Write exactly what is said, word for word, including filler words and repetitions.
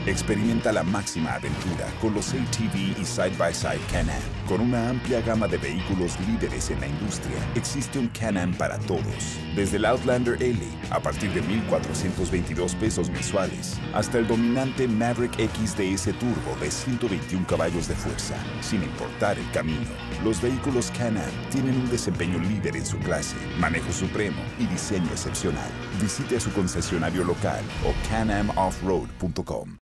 Experimenta la máxima aventura con los A T V y Side-by-Side Can-Am. Con una amplia gama de vehículos líderes en la industria, existe un Can-Am para todos. Desde el Outlander L a partir de mil cuatrocientos veintidós pesos mensuales, hasta el dominante Maverick X D S Turbo de ciento veintiún caballos de fuerza. Sin importar el camino, los vehículos Can-Am tienen un desempeño líder en su clase, manejo supremo y diseño excepcional. Visite a su concesionario local o can am off road punto com.